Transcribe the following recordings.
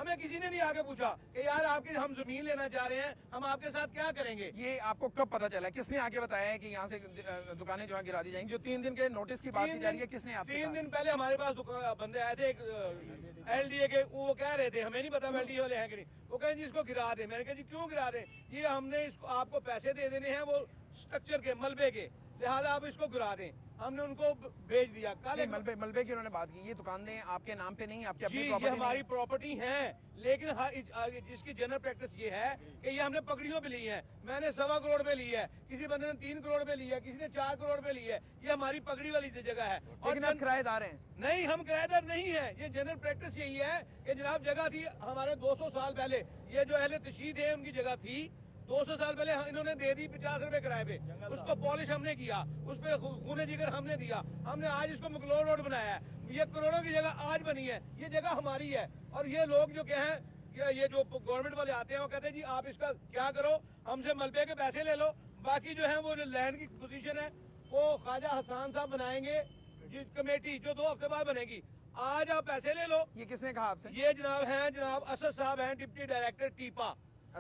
ہمیں کسی نے نہیں آگے پوچھا کہ یار آپ کی ہم زمین لینا چاہ رہے ہیں, ہم آپ کے ساتھ کیا کریں گے. یہ آپ کو کب پتا چلا, کس نے آگے بتایا ہے کہ یہاں سے دکانیں جو ہے گرا دی جائیں گی؟ جو 3 دن کے نوٹس کی بات کی جا رہی ہے, کس نے آپ سے 3 دن پہلے ہمارے پاس بندے آئے تھے ایک ایل ڈی اے کے, وہ کہہ رہے تھے, ہمیں نہیں پتا ایل ڈی اے والے ہیں کہ نہیں, وہ کہیں جی اس کو گرا دیں. میں نے کہا جی کیوں گرا دیں, یہ ہم نے اس کو آپ کو پیسے دے دینے ہیں وہ اسٹرکچر کے ملبے کے, لہٰذا آپ اس کو گرا دیں. ہم نے ان کو بھیج دیا. ملبے کی انہوں نے بات کی, یہ دکانیں آپ کے نام پہ نہیں, آپ کی جی یہ ہماری پراپرٹی ہیں, لیکن اس کی جنرل پریکٹس یہ ہے کہ یہ ہم نے پکڑیوں پہ لی ہے. میں نے 1.25 کروڑ پہ لی ہے, کسی بندے نے 3 کروڑ پہ لی ہے, کسی نے 4 کروڑ پہ لی ہے. یہ ہماری پکڑی والی جگہ ہے. لیکن آپ کرایہ دار ہیں؟ نہیں, ہم کرایہ دار نہیں ہیں. یہ جنرل پریکٹس یہی ہے کہ جناب جگہ تھی ہمارے 200 سال پہلے, یہ جو اہل تشیید ہے ان کی جگہ تھی 200 سال پہلے, انہوں نے دے دی 50 روپے کرائے پہ. اس کو پالش ہم نے کیا, اس پہ خون جگر ہم نے دیا, ہم نے آج اس کو مکلور روڈ بنایا ہے. یہ کروڑوں کی جگہ آج بنی ہے, یہ جگہ ہماری ہے. اور یہ لوگ جو کہیں یہ جو گورنمنٹ والے آتے ہیں وہ کہتے ہیں جی آپ اس کا کیا کرو, ہم سے ملبے کے پیسے لے لو, باقی جو ہے وہ لینڈ کی پوزیشن ہے وہ خواجہ حسان صاحب بنائیں گے کمیٹی, جو 2 ہفتے بعد بنے گی. آج آپ پیسے لے لو. یہ کس نے کہا آپ سے؟ یہ جناب ہیں جناب اسد صاحب ہیں, ڈپٹی ڈائریکٹر ٹیپا.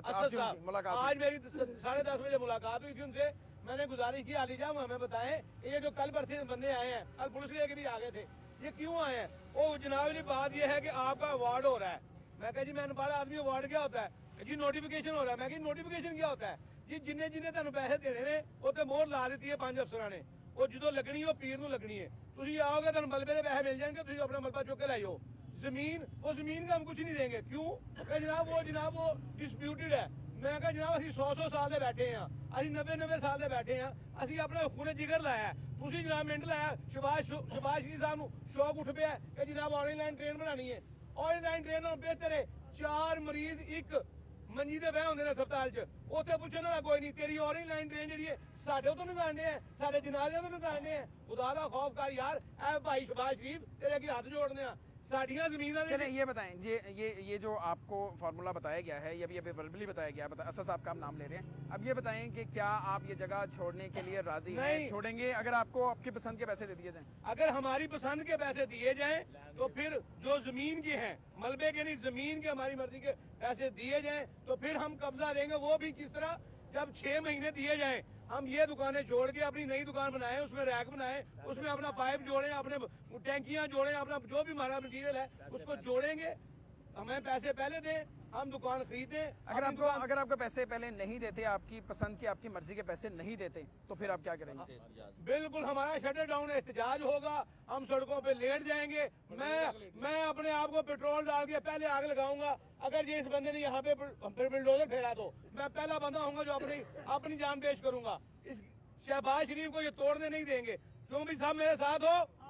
آج میری 10:30 بجے ملاقات ہوئی تھی ان سے. میں نے گزارش کی علی جان ہمیں بتائیں یہ جو کل برسے بندے آئے ہیں, کل پولیس لے کے بھی آگے تھے, یہ کیوں آئے ہیں؟ وہ جناب جی بات یہ ہے کہ آپ کا ایوارڈ ہو رہا ہے. میں کہا جی میں نے پڑھا آدمی ایوارڈ کیا ہوتا ہے؟ جی نوٹیفیکیشن ہو رہا ہے. میں کہ نوٹیفیکیشن کیا ہوتا ہے؟ جی جنہیں تمہیں پیسے دینے نے وہ تو مہر لا دیتی ہے 5 افسران نے, وہ جدو لگنی وہ پیر نو لگنی ہے. تھی آؤ گے تو ملبے کے پیسے مل جائیں گے, تھی اپنا ملبہ چک کے لائیو. زمین, وہ زمین کا ہم کچھ نہیں دیں گے. کیوں کہ جناب وہ ڈسپیوٹڈ ہے. میں کہا جناب اسی 100 سال سے بیٹھے ہیں, اسی 90 سال سے بیٹھے ہیں, اسی اپنا خون جگر لایا ہے. تھی جناب منٹ لایا شباز شریف صاحب شوق اٹھ پیا کہ جناب آن لائن ٹرین بنانی ہے. آن لائن ٹرین بہتر ہے, 4 مریض ایک منجی دے بہ ہوندے نے ہسپتال چ, اوتھے پوچھنے والا کوئی نہیں. تیری آن لائن ٹرین جہی ہے ساڈے تو نکالنے ہیں, ساڈے جنازے تو نکالنے ہیں. خدا دا خوف کر یار, اے بھائی شباز شریف تیرے اگے ہاتھ جوڑنے ہیں. ساڈیاں زمیناں چلیں یہ بتائیں, یہ جو آپ کو فارمولا بتایا گیا ہے, یہ ابھی وربلی بتایا گیا ہے, اسد صاحب کا آپ نام لے رہے ہیں, اب یہ بتائیں کہ کیا آپ یہ جگہ چھوڑنے کے لیے راضی ہیں؟ چھوڑیں گے اگر آپ کو آپ کی پسند کے پیسے دے دیے جائیں؟ اگر ہماری پسند کے پیسے دیے جائیں تو پھر جو زمین کے ہیں, ملبے کے نہیں, زمین کے ہماری مرضی کے پیسے دیے جائیں تو پھر ہم قبضہ دیں گے. وہ بھی کس طرح, جب 6 مہینے دیے جائیں, ہم یہ دکانیں چھوڑ کے اپنی نئی دکان بنائیں, اس میں ریک بنائیں, اس میں اپنا پائپ جوڑیں, اپنے ٹینکیاں جوڑیں, اپنا جو بھی ہمارا مٹیریل ہے اس کو جوڑیں گے. ہمیں پیسے پہلے دیں, ہم دکان خریدیں. اگر آپ کو پیسے پہلے نہیں دیتے, آپ کی پسند کی آپ کی مرضی کے پیسے نہیں دیتے, تو پھر آپ کیا کریں گے؟ بالکل ہمارا شٹر ڈاؤن احتجاج ہوگا, ہم سڑکوں پہ لیٹ جائیں گے. میں اپنے آپ کو پیٹرول ڈال کے پہلے آگ لگاؤں گا. اگر یہ اس بندے نے یہاں پہ بلڈوزر پھیلا تو میں پہلا بندہ ہوں گا جو اپنی جان پیش کروں گا. اس شہباز شریف کو یہ توڑنے نہیں دیں گے. کیوں بھی صاحب میرے ساتھ ہو,